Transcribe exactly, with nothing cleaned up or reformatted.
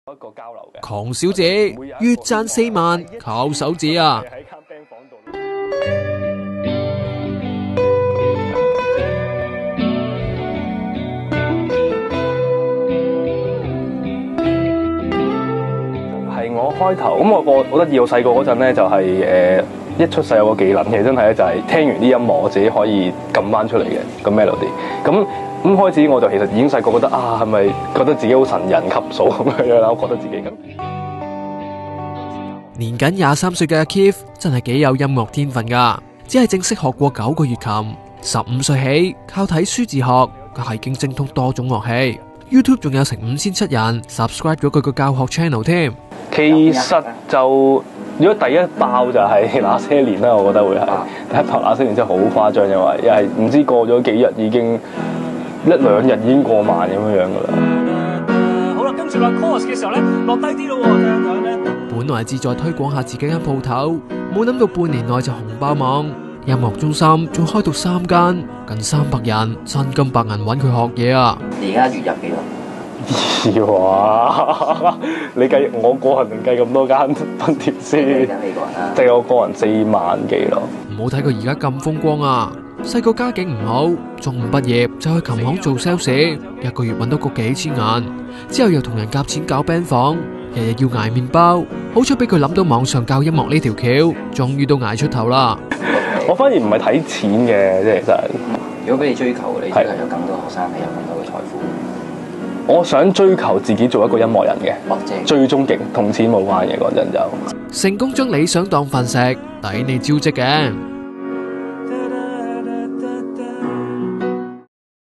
一個交流嘅。 狂小姐月賺四萬，靠手指啊！ 喺間 band 房度。係我開頭咁，我我好得意，我細個嗰陣咧就係、是、誒、呃、一出世有個技能嘅，真係咧就係聽完啲音樂我自己可以撳翻出嚟嘅個 melody。咁咁開始我就其實已經細個覺得啊，係咪覺得自己好神人級數咁樣啦？我覺得自己咁。 年僅廿三歲嘅阿 Keith 真係幾有音樂天分噶，只係正式學過九個月琴，十五歲起靠睇書自學，佢係已經精通多種樂器。YouTube 仲有成五千七人 subscribe 咗佢個教學 channel 添。 其實就如果第一爆就係那些年啦，我覺得會係第一爆那些年真係好誇張，因為又係唔知過咗幾日已經一兩日已經過萬咁樣樣噶啦。 誒好啦，跟住落 chorus 嘅時候咧，落低啲咯喎。 本來係志在推廣下自己間鋪頭，冇諗到半年內就紅爆網，音樂中心仲開到三間，近三百人真金白銀揾佢學嘢啊！ 你而家月入幾多？ 哇！你計我個人定計咁多間分店先？ 計緊你個人啦。 即係我個人四萬幾咯。 唔好睇佢而家咁風光啊！細個家境唔好，中五畢業就去琴行做 sales， 一個月揾到個幾千銀，之後又同人夾錢搞 band 房，日日要捱麵包。好彩俾佢諗到網上教音樂呢條橋，終於都捱出頭啦。 我反而唔係睇錢嘅，即係其實。 如果俾你追求，你追求有更多學生，你有更多嘅財富。 我想追求自己做一個音樂人嘅， 或者最終極同錢冇關嘅嗰陣就。 成功將理想當飯食，抵你招積嘅。